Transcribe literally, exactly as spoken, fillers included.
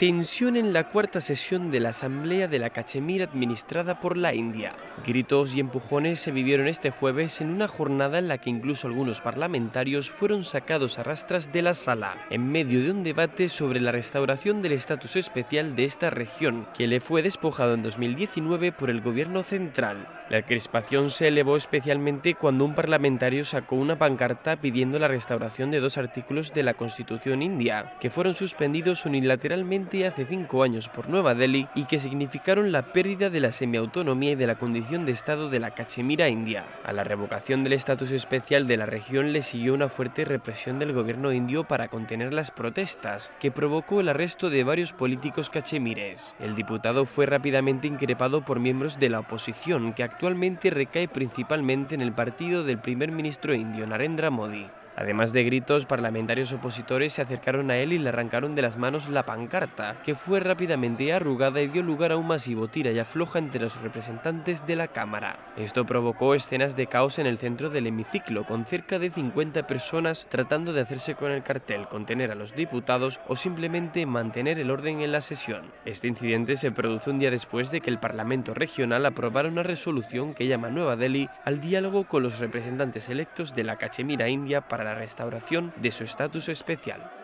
Tensión en la cuarta sesión de la Asamblea de la Cachemira administrada por la India. Gritos y empujones se vivieron este jueves en una jornada en la que incluso algunos parlamentarios fueron sacados a rastras de la sala, en medio de un debate sobre la restauración del estatus especial de esta región, que le fue despojado en dos mil diecinueve por el gobierno central. La crispación se elevó especialmente cuando un parlamentario sacó una pancarta pidiendo la restauración de dos artículos de la Constitución india, que fueron suspendidos unilateralmente hace cinco años por Nueva Delhi y que significaron la pérdida de la semiautonomía y de la condición de Estado de la Cachemira india. A la revocación del estatus especial de la región le siguió una fuerte represión del gobierno indio para contener las protestas, que provocó el arresto de varios políticos cachemires. El diputado fue rápidamente increpado por miembros de la oposición, que actualmente recae principalmente en el partido del primer ministro indio Narendra Modi. Además de gritos, parlamentarios opositores se acercaron a él y le arrancaron de las manos la pancarta, que fue rápidamente arrugada y dio lugar a un masivo tira y afloja entre los representantes de la Cámara. Esto provocó escenas de caos en el centro del hemiciclo, con cerca de cincuenta personas tratando de hacerse con el cartel, contener a los diputados o simplemente mantener el orden en la sesión. Este incidente se produce un día después de que el Parlamento regional aprobara una resolución que llama a Nueva Delhi al diálogo con los representantes electos de la Cachemira india para la restauración de su estatus especial.